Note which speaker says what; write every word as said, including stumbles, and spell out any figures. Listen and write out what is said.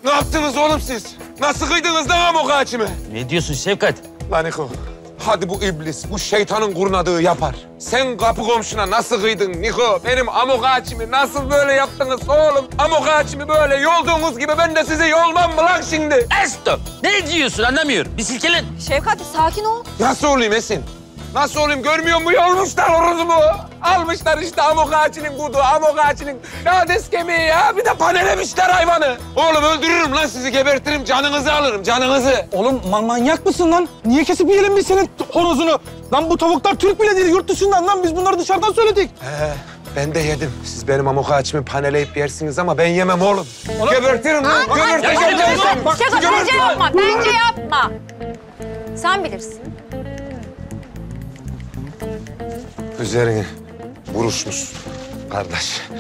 Speaker 1: Ne yaptınız oğlum siz? Nasıl kıydınız lan amok ağacımı?
Speaker 2: Ne diyorsun Şevkat?
Speaker 1: Lan Niko, hadi bu iblis, bu şeytanın kurnadığı yapar. Sen kapı komşuna nasıl kıydın Niko? Benim amok ağacımı nasıl böyle yaptınız oğlum? Amok ağacımı böyle yolduğunuz gibi ben de sizi yolmam mı lan şimdi?
Speaker 2: Stop! Ne diyorsun anlamıyorum. Bir silkelen.
Speaker 3: Şevkat sakin ol.
Speaker 1: Nasıl olayım Esin? Nasıl olayım görmüyor musun? Yolmuşlar horozumu. Almışlar işte amok ağacının kudu, amok ağacının lades kemiği ya. Bir de panelemişler hayvanı. Oğlum öldürürüm lan sizi, gebertirim. Canınızı alırım, canınızı.
Speaker 4: Oğlum man manyak mısın lan? Niye kesip yiyelim biz senin horozunu? Lan bu tavuklar Türk bile değil, yurt dışından lan. Biz bunları dışarıdan söyledik.
Speaker 1: He, ben de yedim. Siz benim amok ağacımı paneleyip yersiniz ama ben yemem oğlum. Gebertirim lan, geberteceğim.
Speaker 3: Şevkat, Şevkat bence yapma, bence yapma. Sen bilirsin.
Speaker 1: Üzerine vuruşmuş kardeş.